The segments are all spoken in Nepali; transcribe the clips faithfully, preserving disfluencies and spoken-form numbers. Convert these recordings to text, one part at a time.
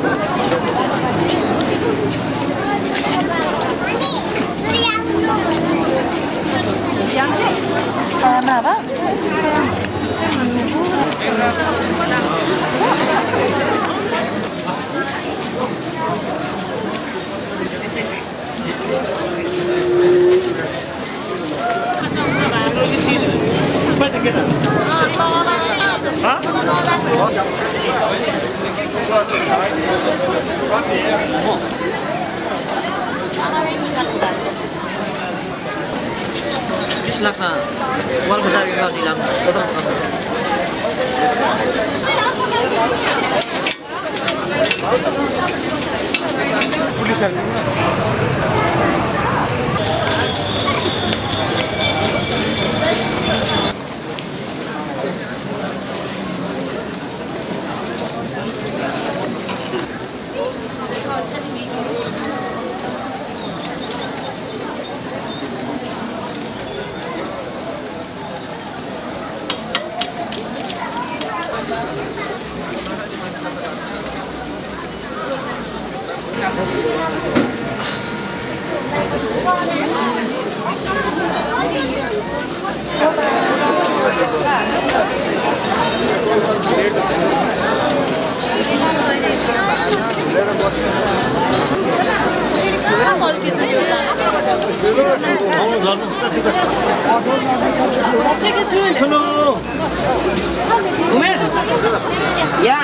Sama apa? बीस लाख ना वाल को सारी का नीलाम खत्म पुलिस आ उमेश या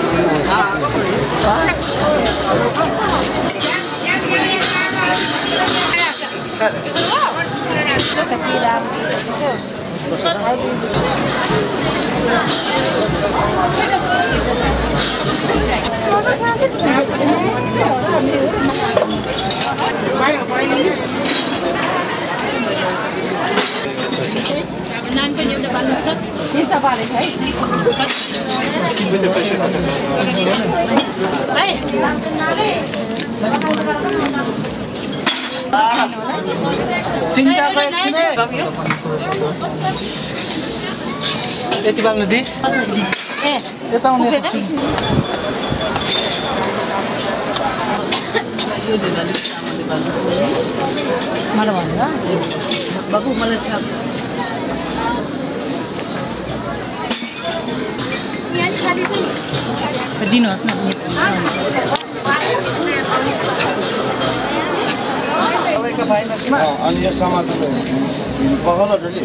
नान पनि एउटा बाल्नुस् त Kita balik, hai. है चिन्ता गर्छिने यति बाल्नु दि Eh, यता आउने यो दिनले सामानले बाल्नुस् mana mana? बाबु मलाई छ Dinos na. अनि यो समाज पगल डली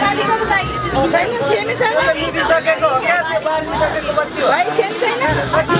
छैन छेमी छैन सकेको हो क्या त्यो बाल्नु सकेको बच्ची हो भाइ छेमी छैन